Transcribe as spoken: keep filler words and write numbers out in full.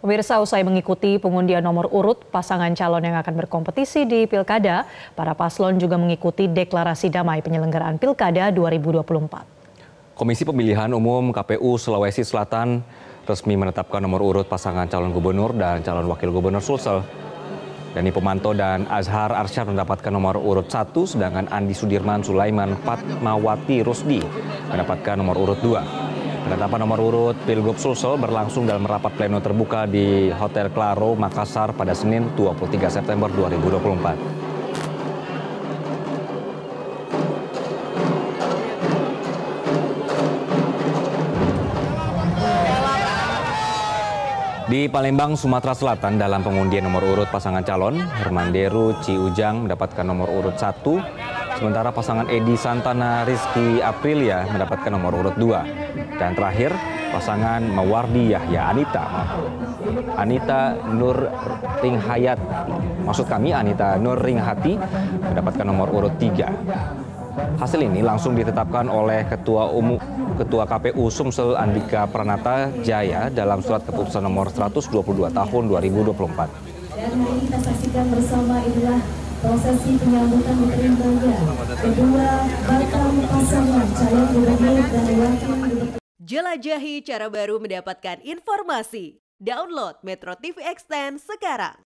Pemirsa, usai mengikuti pengundian nomor urut pasangan calon yang akan berkompetisi di Pilkada, para paslon juga mengikuti deklarasi damai penyelenggaraan Pilkada dua ribu dua puluh empat. Komisi Pemilihan Umum K P U Sulawesi Selatan resmi menetapkan nomor urut pasangan calon gubernur dan calon wakil gubernur Sulsel. Dani Pomanto dan Azhar Arsyad mendapatkan nomor urut satu, sedangkan Andi Sudirman Sulaiman Fatmawati Rusdi mendapatkan nomor urut dua. Penetapan nomor urut Pilgub Sulsel berlangsung dalam rapat pleno terbuka di Hotel Claro, Makassar pada Senin dua puluh tiga September dua ribu dua puluh empat. Di Palembang, Sumatera Selatan, dalam pengundian nomor urut pasangan calon, Hermanderu Ciujang mendapatkan nomor urut satu, sementara pasangan Edi Santana Rizky Aprilia mendapatkan nomor urut dua. Dan terakhir, pasangan Mawardi Yahya Anita, Anita Nur Ringhayat, maksud kami Anita Nur Ringhati mendapatkan nomor urut tiga. Hasil ini langsung ditetapkan oleh Ketua Umum Ketua K P U Sumsel Andika Pranata Jaya dalam surat keputusan nomor seratus dua puluh dua tahun dua ribu dua puluh empat. Dan hari ini kita saksikan bersama inilah prosesi penyambutan diterimanya kedua bakal pasangan calon gubernur dan wakil gubernur. Jelajahi cara baru mendapatkan informasi. Download Metro T V Extend sekarang.